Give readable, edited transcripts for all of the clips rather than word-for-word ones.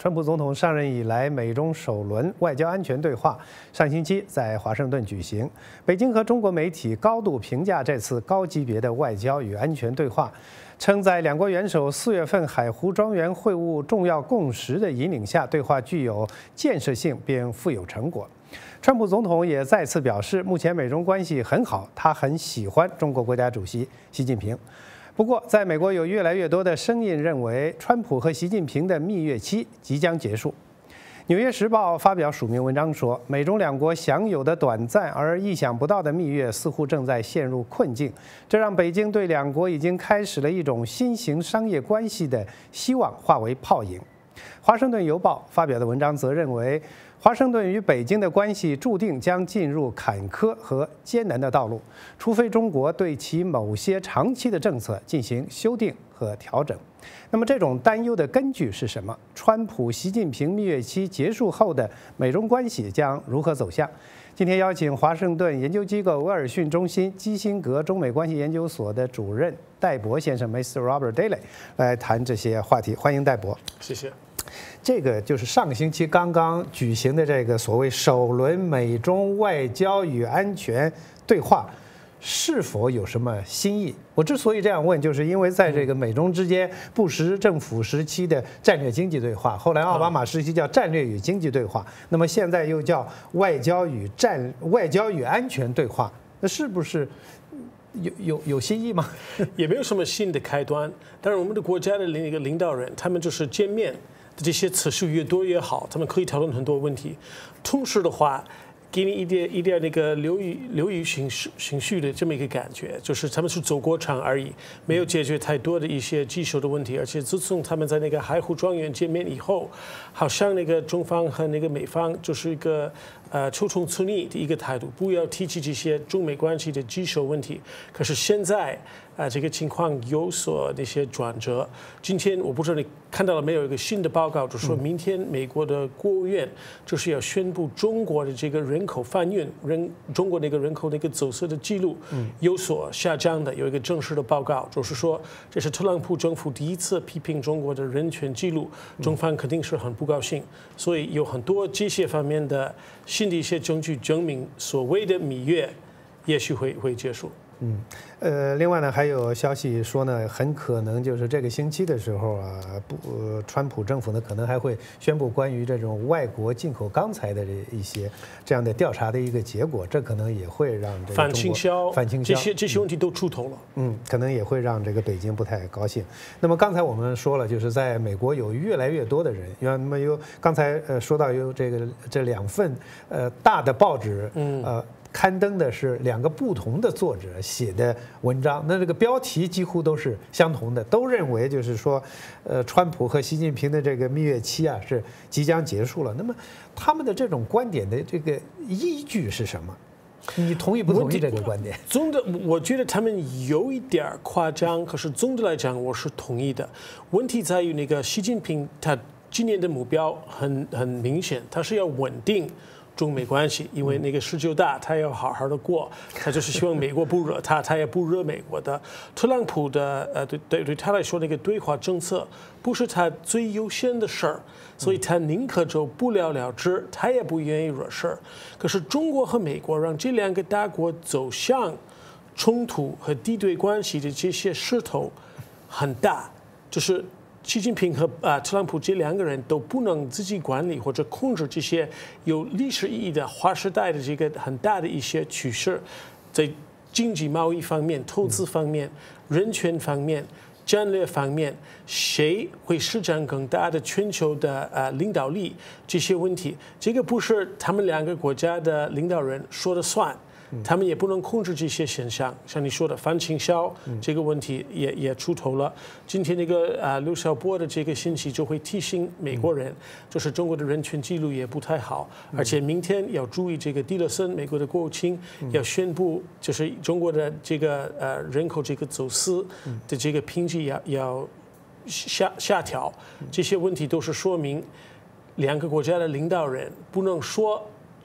川普总统上任以来，美中首轮外交安全对话上星期在华盛顿举行。北京和中国媒体高度评价这次高级别的外交与安全对话，称在两国元首4月份海湖庄园会晤重要共识的引领下，对话具有建设性并富有成果。川普总统也再次表示，目前美中关系很好，他很喜欢中国国家主席习近平。不过，在美国有越来越多的声音认为，川普和习近平的蜜月期即将结束。《纽约时报》发表署名文章说，美中两国享有的短暂而意想不到的蜜月似乎正在陷入困境，这让北京对两国已经开始了一种新型商业关系的希望化为泡影。《华盛顿邮报》发表的文章则认为，华盛顿与北京的关系注定将进入坎坷和艰难的道路，除非中国对其某些长期的政策进行修订和调整。那么，这种担忧的根据是什么？川普、习近平蜜月期结束后的美中关系将如何走向？今天邀请华盛顿研究机构威尔逊中心基辛格中美关系研究所的主任戴博先生 ，Mr. Robert Daly 来谈这些话题。欢迎戴博。 谢谢。 这个就是上个星期刚刚举行的这个所谓首轮美中外交与安全对话，是否有什么新意？我之所以这样问，就是因为在这个美中之间布什政府时期的战略经济对话，后来奥巴马时期叫战略与经济对话，那么现在又叫外交与安全对话，那是不是有新意吗？ 也没有什么新的开端。但是我们的国家的那个领导人，他们就是见面的这些次数越多越好，他们可以讨论很多问题。同时的话，给你一点那个流于情绪的这么一个感觉，就是他们是走过场而已，没有解决太多的一些棘手的问题。而且自从他们在那个海湖庄园见面以后，好像那个中方和那个美方就是一个求同存异的一个态度，不要提起这些中美关系的棘手问题。可是现在这个情况有所那些转折。今天我不知道你看到了没有，一个新的报告，就说明天美国的国务院就是要宣布中国的这个人口贩运，中国那个人口那个走私的记录有所下降的，有一个正式的报告，就是说这是特朗普政府第一次批评中国的人权记录，中方肯定是很不高兴。所以有很多这些方面的新的一些证据证明，所谓的蜜月也许会结束。 另外呢，还有消息说呢，很可能就是这个星期的时候啊，川普政府呢可能还会宣布关于这种外国进口钢材的一些这样的调查的一个结果，这可能也会让这个反倾销这些问题都出头了。 可能也会让这个北京不太高兴。那么刚才我们说了，就是在美国有越来越多的人，那么刚才说到有这2份大的报纸，刊登的是2个不同的作者写的文章，那这个标题几乎都是相同的，都认为就是说，川普和习近平的这个蜜月期啊是即将结束了。那么他们的这种观点的这个依据是什么？你同意不同意这个观点？ 我觉得他们有一点夸张，可是总的来讲我是同意的。问题在于那个习近平他今年的目标很明显，他是要稳定中美关系，因为那个19大他要好好的过，他就是希望美国不惹他，他也不惹美国的。特朗普的对他来说，那个对华政策不是他最优先的事儿，所以他宁可就不了了之，他也不愿意惹事儿。可是中国和美国让这2个大国走向冲突和敌对关系的这些势头很大，就是习近平和特朗普这2个人都不能自己管理或者控制这些有历史意义的划时代的这个很大的一些趋势，在经济贸易方面、投资方面、人权方面、战略方面，谁会施展更大的全球的领导力？这些问题，这个不是他们2个国家的领导人说了算。他们也不能控制这些现象，像你说的反倾销这个问题也出头了。今天那个刘晓波的这个信息就会提醒美国人，就是中国的人权记录也不太好，而且明天要注意这个蒂勒森美国的国务卿要宣布，就是中国的这个人口这个走私的这个评级要下调，这些问题都是说明2个国家的领导人不能说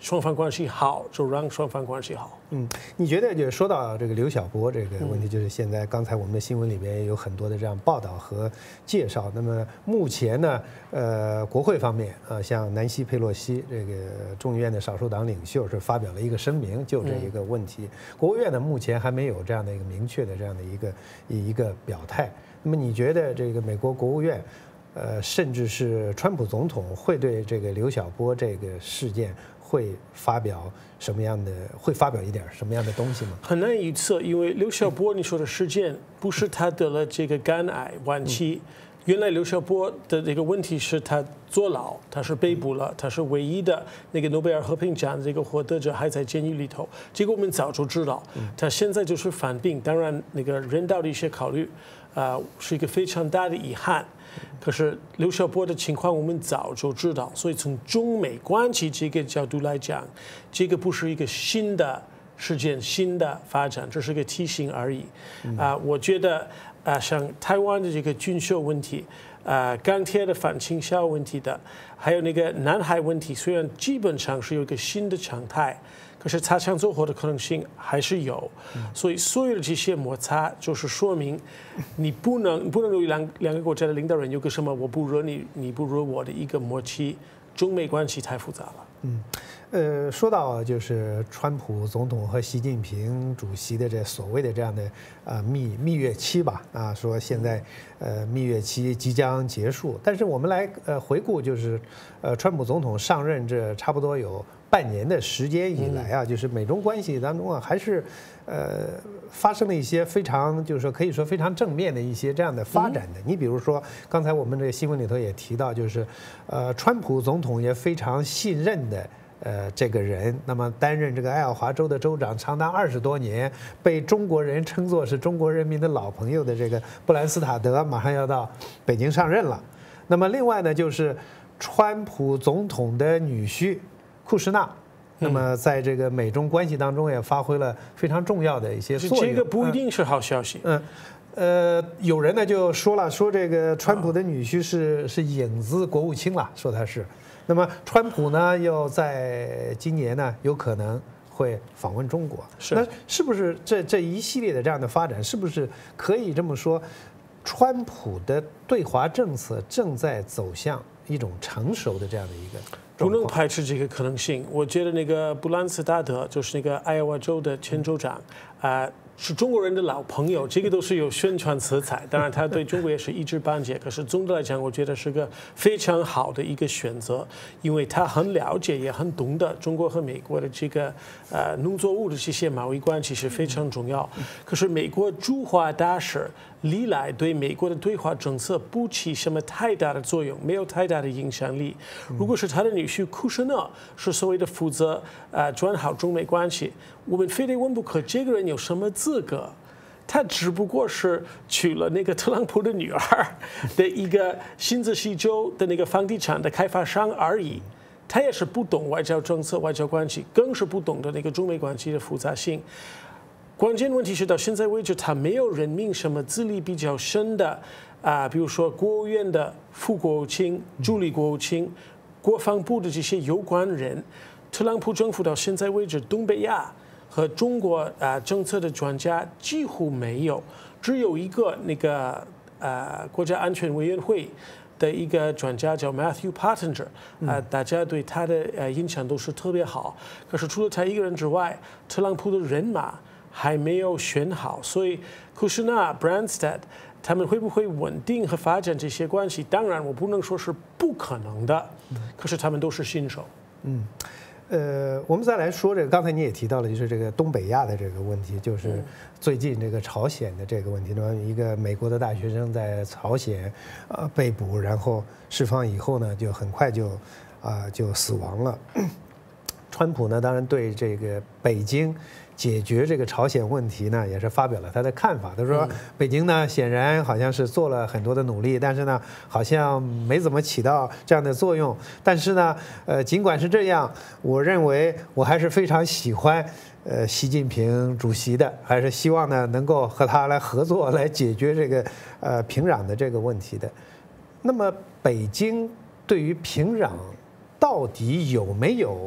双方关系好，就让双方关系好。 你觉得就是说到这个刘晓波这个问题，就是现在刚才我们的新闻里边有很多的这样报道和介绍。那么目前呢，国会方面啊，像南希·佩洛西这个众议院的少数党领袖是发表了一个声明，就这一个问题。国务院呢目前还没有这样的一个明确的这样的一个表态。那么你觉得这个美国国务院？甚至是川普总统会对这个刘晓波这个事件会发表一点什么样的东西吗？ 很难预测，因为刘晓波你说的事件不是他得了这个肝癌晚期。原来刘晓波的这个问题是他坐牢，他是被捕了，他是唯一的那个诺贝尔和平奖这个获得者还在监狱里头。这个我们早就知道，他现在就是犯病，当然那个人道的一些考虑，是一个非常大的遗憾。可是刘晓波的情况我们早就知道，所以从中美关系这个角度来讲，这个不是一个新的事件、新的发展，这是个提醒而已。我觉得像台湾的这个军售问题，钢铁的反倾销问题的，还有那个南海问题，虽然基本上是有一个新的常态，可是擦枪走火的可能性还是有。所以所有的这些摩擦，就是说明你不能有两个国家的领导人有个什么我不惹你，你不惹我的一个默契，中美关系太复杂了。 说到就是川普总统和习近平主席的这所谓的这样的蜜月期吧，说现在蜜月期即将结束，但是我们来回顾就是川普总统上任这差不多有半年的时间以来啊，就是美中关系当中啊，还是发生了一些非常就是说可以说非常正面的一些这样的发展的。你比如说刚才我们这个新闻里头也提到，就是川普总统也非常信任的。这个人，那么担任这个爱奥华州的州长长达20多年，被中国人称作是中国人民的老朋友的这个布兰斯塔德，马上要到北京上任了。那么另外呢，就是川普总统的女婿库什纳，那么在这个美中关系当中也发挥了非常重要的一些作用。 这个不一定是好消息。 有人呢就说了，说这个川普的女婿是影子国务卿了，说他是。那么，川普呢，又在今年呢，有可能会访问中国。那是不是这一系列的这样的发展，是不是可以这么说，川普的对华政策正在走向一种成熟的这样的一个状况？ 不能排斥这个可能性。我觉得那个布兰斯达德就是那个爱奥华州的前州长，是中国人的老朋友，这个都是有宣传色彩。当然，他对中国也是一知半解。可是总的来讲，我觉得是个非常好的一个选择，因为他很了解，也很懂得中国和美国的这个农作物的这些贸易关系是非常重要。可是美国驻华大使历来对美国的对华政策不起什么太大的作用，没有太大的影响力。如果是他的女婿库什纳是所谓的负责转好中美关系，我们非得问不可，这个人有什么资格？他只不过是娶了那个特朗普的女儿的一个新泽西州的那个房地产的开发商而已。他也是不懂外交政策、外交关系，更是不懂得那个中美关系的复杂性。关键问题是到现在为止，他没有任命什么资历比较深的比如说国务院的副国务卿、助理国务卿、国防部的这些有关人。特朗普政府到现在为止，东北亚和中国政策的专家几乎没有，只有一个那个国家安全委员会的一个专家叫 Matthew Pottinger，大家对他的印象都是特别好。可是除了他一个人之外，特朗普的人马还没有选好，所以库什纳、Branstad 他们会不会稳定和发展这些关系？当然，我不能说是不可能的，可是他们都是新手。 我们再来说这个，刚才你也提到了，就是这个东北亚的这个问题，就是最近这个朝鲜的这个问题呢，一个美国的大学生在朝鲜被捕，然后释放以后呢，就很快就死亡了。川普呢，当然对这个北京解决这个朝鲜问题呢，也是发表了他的看法。他说，北京呢显然好像是做了很多的努力，但是呢，好像没怎么起到这样的作用。但是呢，尽管是这样，我认为我还是非常喜欢习近平主席的，还是希望呢能够和他来合作，来解决这个平壤的这个问题的。那么，北京对于平壤到底有没有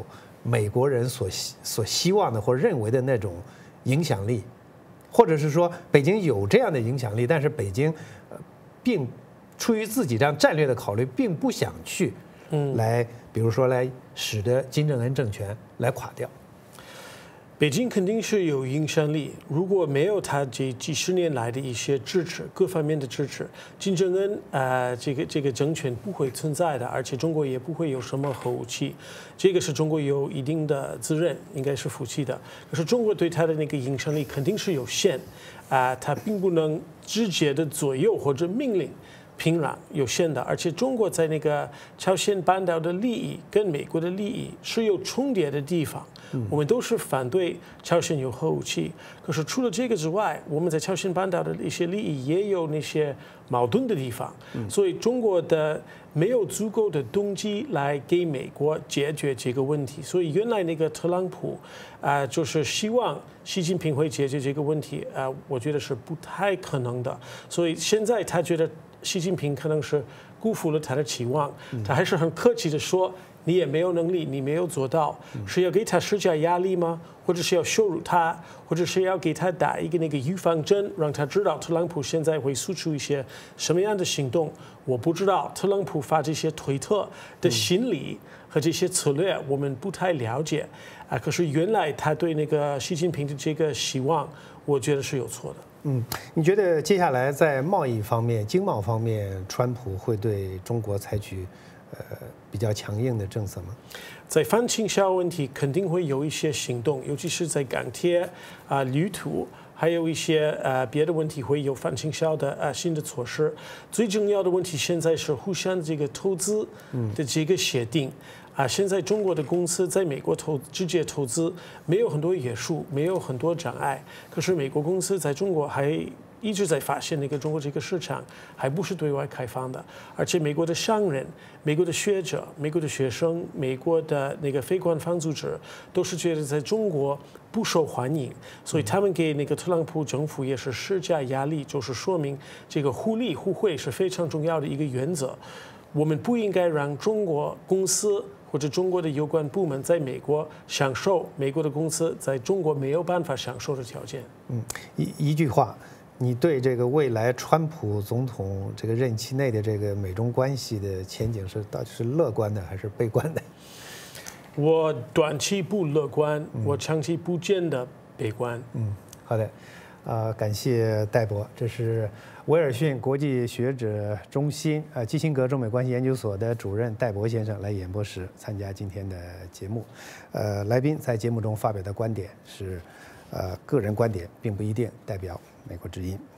美国人所希望的或认为的那种影响力，或者是说北京有这样的影响力，但是北京并出于自己这样战略的考虑，并不想去来，比如说来使得金正恩政权来垮掉。 北京肯定是有影响力，如果没有他这几十年来的一些支持，各方面的支持，金正恩这个政权不会存在的，而且中国也不会有什么核武器，这个是中国有一定的责任，应该是负起的。可是中国对他的那个影响力肯定是有限，他并不能直接的左右或者命令平壤，有限的，而且中国在那个朝鲜半岛的利益跟美国的利益是有重叠的地方。我们都是反对朝鲜有核武器，可是除了这个之外，我们在朝鲜半岛的一些利益也有那些矛盾的地方，所以中国的没有足够的动机来给美国解决这个问题。所以原来那个特朗普就是希望习近平会解决这个问题，我觉得是不太可能的。所以现在他觉得习近平可能是辜负了他的期望，他还是很客气的说。你也没有能力，你没有做到，是要给他施加压力吗？或者是要羞辱他，或者是要给他打一个那个预防针，让他知道特朗普现在会输出一些什么样的行动？我不知道特朗普发这些推特的心理和这些策略，我们不太了解可是原来他对那个习近平的这个希望，我觉得是有错的。 你觉得接下来在贸易方面、经贸方面，川普会对中国采取比较强硬的政策吗？ 在反倾销问题肯定会有一些行动，尤其是在钢铁铝土，还有一些别的问题会有反倾销的新的措施。最重要的问题现在是互相这个投资的这个协定。现在中国的公司在美国直接投资没有很多约束，没有很多障碍。可是美国公司在中国还一直在发现那个中国这个市场还不是对外开放的，而且美国的商人、美国的学者、美国的学生、美国的那个非官方组织都是觉得在中国不受欢迎，所以他们给那个特朗普政府也是施加压力，就是说明这个互利互惠是非常重要的一个原则。我们不应该让中国公司或者中国的有关部门在美国享受美国的公司在中国没有办法享受的条件。 一句话。你对这个未来川普总统这个任期内的这个美中关系的前景到底是乐观的还是悲观的？ 我短期不乐观，我长期不见得悲观。 好的，感谢戴博，这是威尔逊国际学者中心基辛格中美关系研究所的主任戴博先生来演播室参加今天的节目。来宾在节目中发表的观点是个人观点，并不一定代表美国之音。